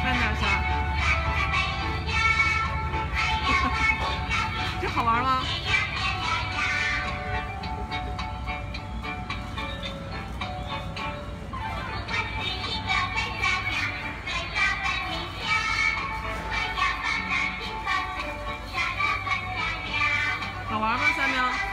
慢点刷。这好玩吗？好玩吗，三喵？